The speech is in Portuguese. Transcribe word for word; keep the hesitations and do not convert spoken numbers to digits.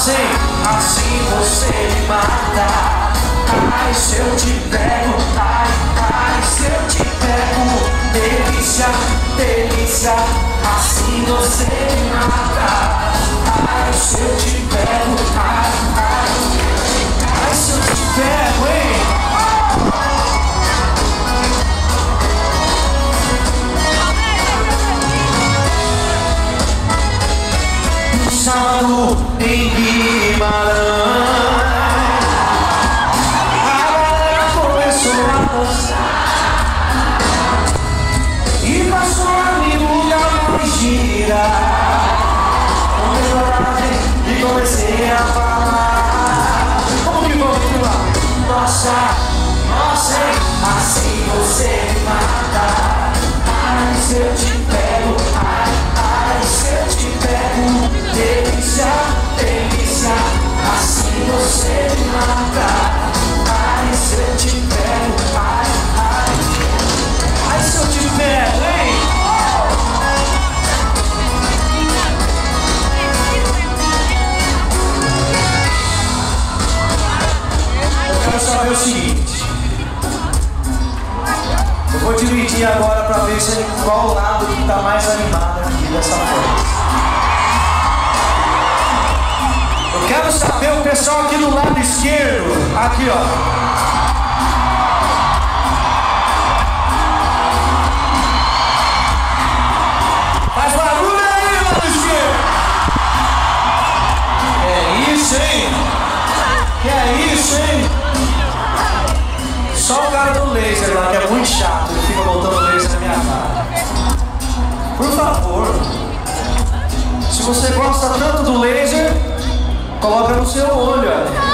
Assim, assim você me mata. Ai, se eu te pego, ai, ai, se eu te pego. Delícia, delícia, assim você me mata. Ai, se eu te pego, ai, ai, ai, se eu te pego, hein? Sábado em Guimarães, a galera começou a dançar e passou a me lugar mais girar. Com coragem e comecei a falar. Como que vamos lá? Nossa, nossa, assim você me mata. Ai, se eu te pego, ai, ai, se eu te pego. Delícia, delícia, assim você me mata. Ai, se eu te pego, ai, ai, ai, se eu te pego, hein? Eu quero saber o seguinte. Eu vou dividir agora pra ver se qual lado que tá mais animado aqui dessa forma. Eu quero saber o pessoal aqui do lado esquerdo. Aqui, ó. Faz barulho aí, lado esquerdo. É isso, hein? Que é isso, hein? Só o cara do laser lá, que é muito chato. Ele fica botando laser na minha cara. Por favor. Se você gosta tanto do laser, coloca no seu olho, olha.